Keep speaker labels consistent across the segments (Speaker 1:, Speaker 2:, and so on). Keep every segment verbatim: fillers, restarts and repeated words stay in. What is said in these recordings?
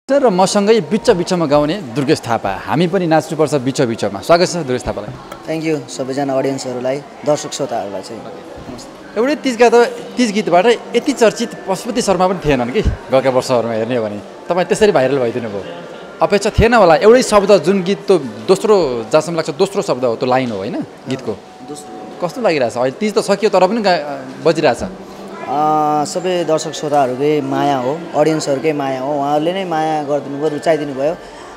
Speaker 1: र मसँगै बिच बिचमा गाउने दुर्गेश थापा हामी पनि नाच्नुपर्छ बिच बिचमा स्वागत छ दुर्गेश थापालाई
Speaker 2: थ्याङ्क यू सबैजना अडियन्सहरूलाई दर्शक श्रोताहरूलाई चाहिँ
Speaker 1: एउटै तिजका त तिज गीतबाट यति चर्चित पशुपति शर्मा पनि थिएनन् कि गएका वर्षहरूमा हेर्ने हो भने तपाईँ त्यसरी भाइरल भइदिनु भयो अपेक्षा थिएन होला एउटै शब्द जुन गीत त दोस्रो जहाँसम्म लाग्छ दोस्रो शब्द हो त्यो लाइन हो होइन गीतको कस्तो लागिरहेछ अहिले तिज त सकियो तर पनि बजिरहेछ
Speaker 2: सबै दर्शक श्रोताहरूकै माया हो अडियन्सहरूकै माया हो उहाँहरूले नै माया गरिदिनु भयो रुचाइदिनु भयो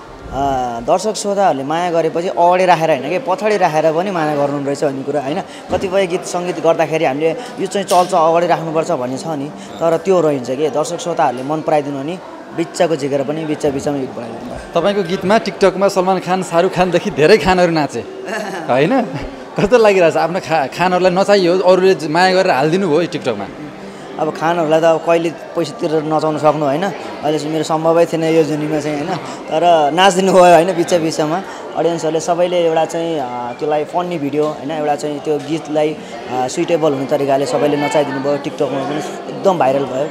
Speaker 2: दर्शक श्रोताहरूले माया गरेपछि अगाडि राखेर होइन कि पछाडि राखेर पनि माया गर्नु रहेछ भन्ने कुरा होइन कतिपय गीत सङ्गीत गर्दाखेरि हामीले यो चाहिँ चल्छ अगाडि राख्नुपर्छ भन्ने छ नि तर त्यो रहन्छ कि दर्शक श्रोताहरूले मन पराइदिनु नि बिचको झिकेर पनि बिच बिचमा गीत बनाइदिनु
Speaker 1: तपाईँको गीतमा टिकटकमा सलमान खान शाहरुख खानदेखि धेरै खानहरू नाचे होइन कस्तो लागिरहेछ आफ्नो खा खानहरूलाई नचाहियो अरूले माया गरेर हालिदिनु भयो टिकटकमा
Speaker 2: अब खानहरूलाई त अब कहिले पैसा तिरेर नचाउनु सक्नु होइन अहिले चाहिँ मेरो सम्भवै थिएन यो जुनीमा चाहिँ होइन तर नाचिदिनु भयो होइन बिच बिचमा अडियन्सहरूले सबैले एउटा चाहिँ त्यसलाई फन्नी भिडियो होइन एउटा चाहिँ त्यो गीतलाई सुइटेबल हुने तरिकाले सबैले नचाइदिनु भयो टिकटकमा पनि एकदम भाइरल भयो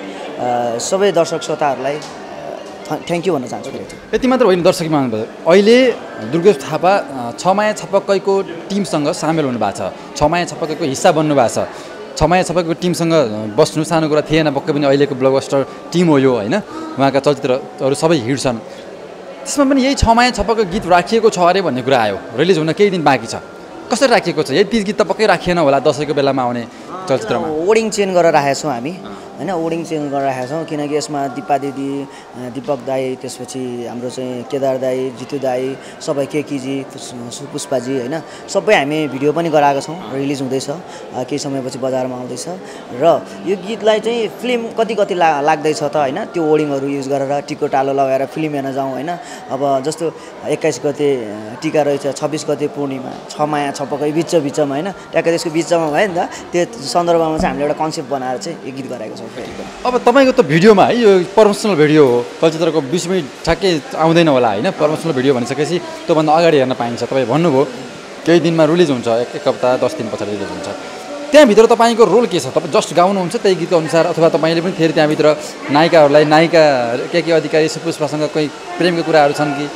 Speaker 2: सबै दर्शक श्रोताहरूलाई थ्याङ्क यू भन्न चाहन्छु
Speaker 1: यति मात्र होइन दर्शक मान्नुभयो अहिले दुर्गेश थापा छमाया छपक्कैको टिमसँग सामेल हुनुभएको छ छमाया छपक्कैको हिस्सा बन्नु भएको छ छमाया छपक्कैको टिमसँग बस्नु सानो कुरा थिएन पक्कै पनि अहिलेको ब्लकबस्टर टिम हो यो होइन उहाँका चलचित्रहरू सबै हिट छन् त्यसमा पनि यही छमाया छपक्कै गीत राखिएको छ अरे भन्ने कुरा आयो रिलिज हुन केही दिन बाँकी छ कसरी राखिएको छ यही तिज गीत त पक्कै राखिएन होला दसैँको बेलामा आउने चलचित्रमा
Speaker 2: ओडिङ चेन्ज गरेर राखेका छौँ हामी होइन ओडिङ चेन्ज गरेर राखेका छौँ किनकि यसमा दिपा दिदी दीपक दाई त्यसपछि हाम्रो चाहिँ केदार दाई जितु दाई सबै केकीजी पुष्पाजी होइन सबै हामी भिडियो पनि गराएका छौँ रिलिज हुँदैछ केही समयपछि बजारमा आउँदैछ र यो गीतलाई चाहिँ फिल्म कति कति ला लाग्दैछ त होइन त्यो ओडिङहरू युज गरेर टिको टालो लगाएर फिल्म हेर्न जाउँ होइन अब जस्तो एक्काइस गते टिका रहेछ छब्बिस गते पूर्णिमा छमाया छपक्कै बिच बिचमा होइन ट्याक्कै त्यसको बिचमा भयो नि त त्यो सन्दर्भमा चाहिँ हामीले एउटा कन्सेप्ट बनाएर चाहिँ यो गीत गराएको छौँ
Speaker 1: अब तपाईँको त भिडियोमा है यो प्रमोसनल भिडियो हो चलचित्रको बिस मिनट ठ्याक्कै आउँदैन होला होइन प्रमोसनल भिडियो भनिसकेपछि त्योभन्दा अगाडि हेर्न पाइन्छ तपाईँ भन्नुभयो केही दिनमा रिलिज हुन्छ एक एक हप्ता दस दिन पछाडि रिलिज हुन्छ त्यहाँभित्र तपाईँको रोल के छ तपाईँ जस्ट गाउनुहुन्छ त्यही गीतको अनुसार अथवा तपाईँले पनि फेरि त्यहाँभित्र नायिकाहरूलाई नायिका के के अधिकारी सुपुष्पासँग कोही प्रेमको कुराहरू छन् कि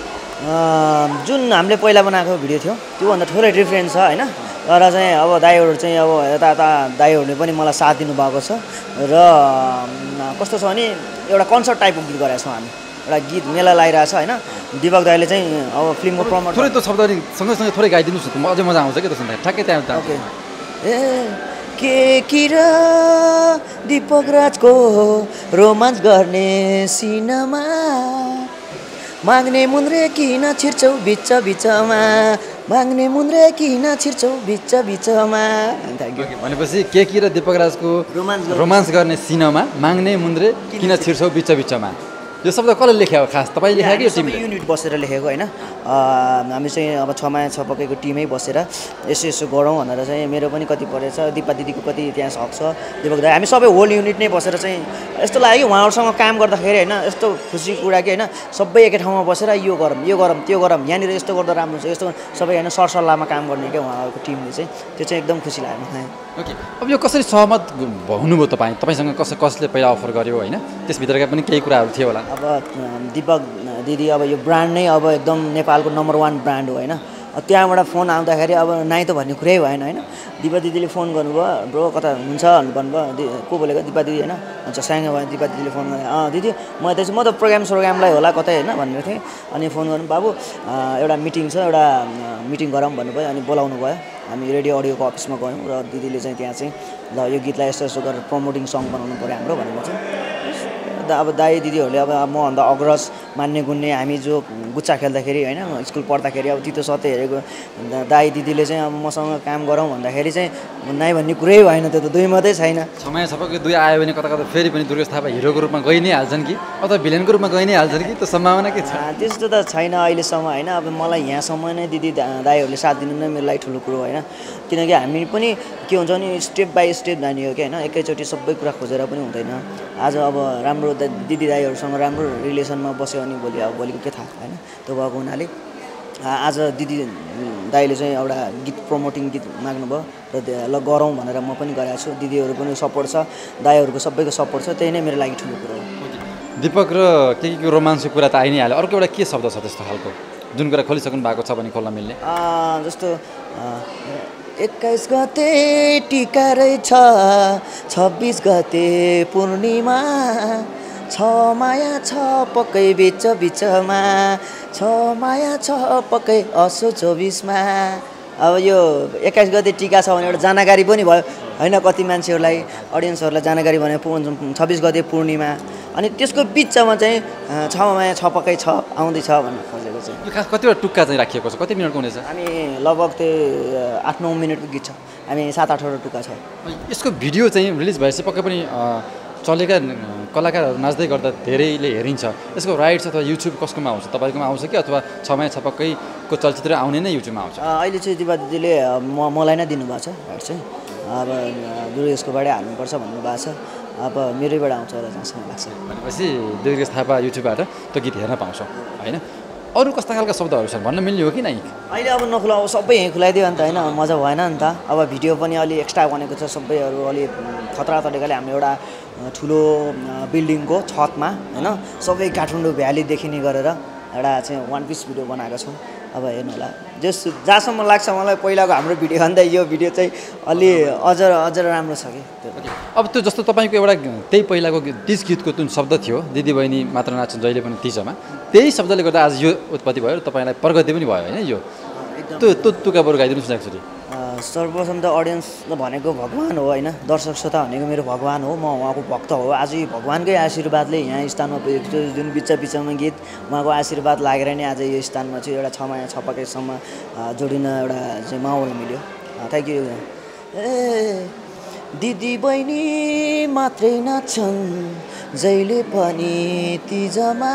Speaker 2: जुन हामीले पहिला बनाएको भिडियो थियो त्योभन्दा थोरै डिफ्रेन्ट छ होइन तर चाहिँ अब दाइहरू चाहिँ अब यता दाइहरूले पनि मलाई साथ दिनुभएको छ र कस्तो छ भने एउटा कन्सर्ट टाइपको गीत गरेका छौँ हामी एउटा गीत मेला लगाइरहेछ होइन दीपक दाइले चाहिँ अब फिल्मको प्रमोट
Speaker 1: थोरै त्यो शब्द सँगसँगै थोरै गाइदिनुहोस् न अझै मजा आउँछ कि त्यसमा ठ्याक्कै त्यहाँ
Speaker 2: ओके ए के किर दीपक राजको रोमान्स गर्ने सिनेमा माग्ने मुन्द्रे किन छिर्छौ बिच बिचमा माग्ने मुन्द्रे किन छिर्छौ बिच बिचमा
Speaker 1: भनेपछि के कि र दीपक राजको
Speaker 2: रोमान्स
Speaker 1: रोमान्स गर्ने सिनेमा माग्ने मुन्द्रे किन छिर्छौ बिच बिचमा यो शब्द कसले लेख्यो खास तपाईँ लेख्यो कि टिमले
Speaker 2: युनिट बसेर लेखेको होइन हामी चाहिँ अब छमाया छपक्कैको टिमै बसेर यसो यसो गरौँ भनेर चाहिँ मेरो पनि कति परेछ दिपा दिदीको कति त्यहाँ हक छ दीपक दाइ हामी सबै होल युनिट नै बसेर चाहिँ यस्तो लाग्यो कि उहाँहरूसँग काम गर्दाखेरि होइन यस्तो खुसी कुरा कि होइन सबै एकै ठाउँमा बसेर यो गरौँ यो गरौँ त्यो गरौँ यहाँनिर यस्तो गर्दा राम्रो छ यस्तो सबै होइन सरसल्लाहमा काम गर्ने क्या उहाँहरूको टिमले चाहिँ त्यो चाहिँ एकदम खुसी लाग्यो मलाई
Speaker 1: ओके अब यो कसरी सहमत हुनुभयो तपाईँ तपाईँसँग कस कसले पहिला अफर गर्यो होइन त्यसभित्रका पनि केही कुराहरू थियो होला
Speaker 2: अब दीपक दिदी अब यो ब्रान्ड नै अब एकदम नेपालको नम्बर वान ब्रान्ड हो होइन त्यहाँबाट फोन आउँदाखेरि अब नाइ त भन्ने कुरै भएन होइन दिपा दिदीले फोन गर्नुभयो ब्रो कता हुन्छ भन्नुभयो को बोलेको दिपा दिदी होइन हुन्छ साङ्गे भयो दिपा दिदीले फोन गरेँ अँ दिदी म त म त प्रोग्राम सोग्रामलाई होला कतै होइन भनेर थिएँ अनि फोन गर्नु बाबु एउटा मिटिङ छ एउटा मिटिङ गरौँ भन्नुभयो अनि बोलाउनु भयो हामी रेडियो अडियोको अफिसमा गयौँ र दिदीले चाहिँ त्यहाँ चाहिँ ल यो गीतलाई यस्तो यस्तो गरेर प्रमोटिङ सङ बनाउनु पऱ्यो हाम्रो भनेर चाहिँ अब दाई दिदीहरूले अब मभन्दा अग्रज मान्ने गुन्ने हामी जो गुच्चा खेल्दाखेरि होइन स्कुल पढ्दाखेरि अब तितो सत्य हेरेको दाई दिदीले चाहिँ अब मसँग काम गरौँ भन्दाखेरि चाहिँ नाइ भन्ने कुरै भएन त्यो त दुई मात्रै छैन
Speaker 1: समय सबैको दुई आयो भने कता कता फेरि पनि दुर्गेश थापा हिरोको रूपमा गइ नै हाल्छन् कि अथवा भिलेनको रूपमा गइ नै हाल्छन् कि त्यो सम्भावना के छ
Speaker 2: त्यस्तो त छैन अहिलेसम्म होइन अब मलाई यहाँसम्म नै दिदी दाईहरूले साथ दिनु नै मेरो लागि ठुलो कुरो होइन किनकि हामी पनि के हुन्छ भने स्टेप बाई स्टेप जाने हो कि होइन एकैचोटि सबै कुरा खोजेर पनि हुँदैन आज अब राम्रो दिदी दाईहरूसँग राम्रो रिलेसनमा बस्यो भने भोलि अब भोलिको के थाहा होइन त्यो भएको हुनाले आज दिदी दाइले चाहिँ एउटा गीत प्रमोटिङ गीत माग्नुभयो र ल गरौँ भनेर म पनि गरेको छु दिदीहरू पनि सपोर्ट छ दाइहरूको सबैको सपोर्ट छ त्यही नै मेरो लागि ठुलो कुरो हो
Speaker 1: दीपक र के के रोमान्सको कुरा त आइ नै हाल्यो अर्को एउटा के शब्द छ त्यस्तो खालको जुन कुरा खोलिसक्नु भएको छ भने खोल्न मिल्ने
Speaker 2: जस्तो एक्काइस गते टिका रहेछ छब्बिस गते पूर्णिमा छ माया छ पक्कै बिच बिचमा छ माया छ पक्कै असो चौबिसमा अब यो एक्काइस गते टिका छ भने एउटा जानकारी पनि भयो होइन कति मान्छेहरूलाई अडियन्सहरूलाई जानकारी भने छब्बिस गते पूर्णिमा अनि त्यसको बिचमा चाहिँ छ माया छ पक्कै छ आउँदैछ भन्नु खोजेको चाहिँ
Speaker 1: यो खास कतिवटा टुक्का चाहिँ राखिएको छ कति मिनटको हुनेछ
Speaker 2: हामी लगभग त्यही आठ नौ मिनटको गीत छ हामी सात आठवटा टुक्का छ
Speaker 1: यसको भिडियो चाहिँ रिलिज भएपछि पक्कै पनि चलेका कलाकारहरू नाच्दै गर्दा धेरैले हेरिन्छ यसको राइट्स अथवा युट्युब कसकोमा आउँछ तपाईँकोमा आउँछ कि अथवा छ माया छपक्कैको चलचित्र आउने नै युट्युबमा आउँछ
Speaker 2: अहिले चाहिँ दिपा दिदीले म मलाई नै दिनुभएको छ राइट चाहिँ अब दुर्गेशकोबाटै हाल्नुपर्छ भन्नुभएको छ अब मेरैबाट आउँछ होला जहाँसम्म लाग्छ
Speaker 1: भनेपछि दुर्गेश थापा युट्युबबाट त्यो गीत हेर्न पाउँछौँ होइन अरू कस्ता खालका शब्दहरू छन् भन्न मिल्ने हो कि नै
Speaker 2: अहिले अब नखुला अब सबै यहीँ खुलाइदियो अन्त होइन मजा भएन नि त अब भिडियो पनि अलि एक्स्ट्रा बनेको छ सबैहरू अलि खतरा तरिकाले हाम्रो एउटा ठुलो बिल्डिङको छतमा होइन सबै काठमाडौँ भ्याली देखिने गरेर एउटा चाहिँ वान पिस भिडियो बनाएको छौँ अब हेर्नु होला जस जहाँसम्म लाग्छ मलाई पहिलाको हाम्रो भिडियो भन्दा यो भिडियो चाहिँ अलि अझ अझ राम्रो छ कि
Speaker 1: अब त्यो जस्तो तपाईँको एउटा त्यही पहिलाको तिज गीतको जुन शब्द थियो दिदीबहिनी मात्र नाच्छन् जहिले पनि तिजमा त्यही शब्दले गर्दा आज यो उत्पत्ति भयो र तपाईँलाई प्रगति पनि भयो होइन यो त्यो त्यो तुका बरु गाइदिनुहोस् न एकचोटि
Speaker 2: सर्वप्रथम त अडियन्स भनेको भगवान् हो होइन दर्शक श्रोता भनेको मेरो भगवान् हो म उहाँको भक्त हो आज भगवान्कै आशीर्वादले यहाँ स्थानमा पुगेको छु जुन बिच बिचमा गीत उहाँको आशीर्वाद लागेर नै आज यो स्थानमा चाहिँ एउटा छ माया छपक्कैसम्म जोडिन एउटा चाहिँ माहौल मिल्यो थ्याङ्क यू ए दिदी बहिनी मात्रै नाच्छन् जहिले पनि तिजमा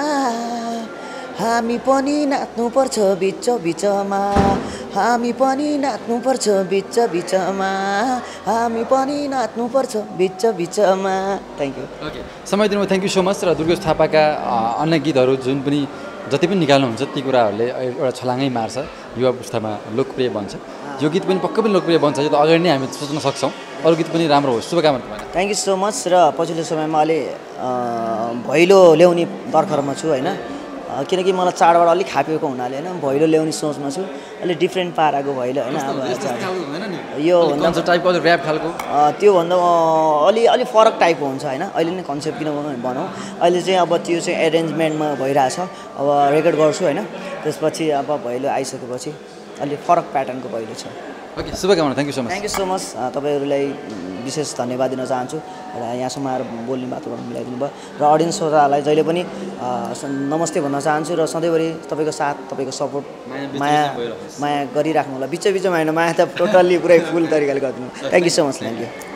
Speaker 2: हामी पनि नाच्नुपर्छ बिच बिचमा हामी पनि नाच्नुपर्छ बिच बिचमा हामी पनि नाच्नुपर्छ बिच बिचमा थ्याङ्क यू
Speaker 1: ओके समय दिनुभयो थ्याङ्क यू सो मच र दुर्गेश थापाका अन्य गीतहरू जुन पनि जति पनि निकाल्नुहुन्छ ती कुराहरूले एउटा छलाङै मार्छ युवा पुस्तामा लोकप्रिय बन्छ यो गीत पनि पक्कै पनि लोकप्रिय बन्छ यो त अगाडि नै हामी सोच्न सक्छौँ अरू गीत पनि राम्रो होस् शुभकामना तपाईँलाई
Speaker 2: थ्याङ्क यू सो मच र पछिल्लो समयमा अलि भैलो ल्याउने तर्खरमा छु होइन किनकि मलाई चाडबाड अलिक खापिएको हुनाले होइन भैलो ल्याउने सोचमा छु अलिक डिफ्रेन्ट पाराको भैलो होइन अब यो
Speaker 1: टाइपको ऱ्याप खालको
Speaker 2: त्योभन्दा अलि अलिक फरक टाइपको हुन्छ होइन अहिले नै कन्सेप्ट किन बनाउँ अहिले चाहिँ अब त्यो चाहिँ एरेन्जमेन्टमा भइरहेछ अब रेकर्ड गर्छु होइन त्यसपछि अब भैलो आइसकेपछि अलिक फरक प्याटर्नको भैलो छ
Speaker 1: ओके शुभकामना thank you so much
Speaker 2: thank you so much तपाईँहरूलाई विशेष धन्यवाद दिन चाहन्छु र यहाँसम्म आएर बोल्ने वातावरण मिलाइदिनु भयो र अडियन्स श्रोताहरूलाई जहिले पनि नमस्ते भन्न चाहन्छु र सधैँभरि तपाईँको साथ तपाईँको सपोर्ट माया माया गरिराख्नु होला बिच बिचमा होइन माया त टोटल्ली पुरै फुल तरिकाले गरिदिनु thank you so much thank you